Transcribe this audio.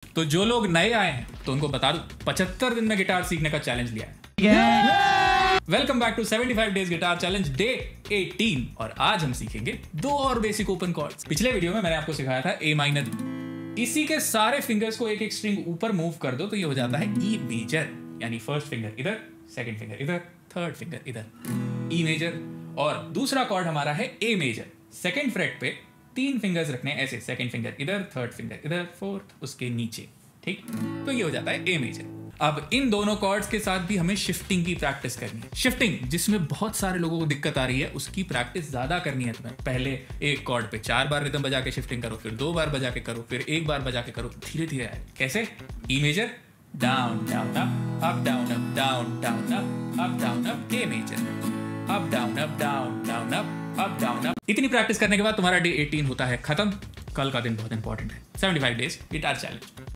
तो जो लोग नए आए हैं तो उनको बता दूं 75 दिन में गिटार सीखने का चैलेंज लिया है। Welcome back to 75 days guitar challenge day 18 और आज हम सीखेंगे दो और बेसिक ओपन कॉर्ड्स। पिछले वीडियो में मैंने आपको सिखाया था ए माइनर। इसी के सारे फिंगर्स को एक एक स्ट्रिंग ऊपर मूव कर दो तो ये हो जाता है ई मेजर, यानी फर्स्ट फिंगर इधर, सेकंड फिंगर इधर, थर्ड फिंगर इधर, ई मेजर। और दूसरा कॉर्ड हमारा है ए मेजर। सेकंड फ्रेट पे 3 फिंगर्स रखने ऐसे, सेकंड फिंगर इधर, थर्ड फिंगर इधर, फोर्थ उसके नीचे, ठीक। तो ये हो जाता है ए मेजर। अब इन दोनों कॉर्ड्स के साथ भी हमें शिफ्टिंग की प्रैक्टिस करनी है। शिफ्टिंग जिसमें बहुत सारे लोगों को दिक्कत आ रही है, उसकी प्रैक्टिस ज्यादा करनी है तुम्हें। पहले एक कॉर्ड पे 4 बार रिदम बजा के शिफ्टिंग करो, फिर 2 बार बजा के करो, फिर 1 बार बजा के करो, धीरे धीरे आए। कैसे? E major, down down up down up down down up down up, A major, up down up down down up down up. इतनी प्रैक्टिस करने के बाद तुम्हारा डे 18 होता है खत्म। कल का दिन बहुत इंपॉर्टेंट है, 75 डेज गिटार चैलेंज।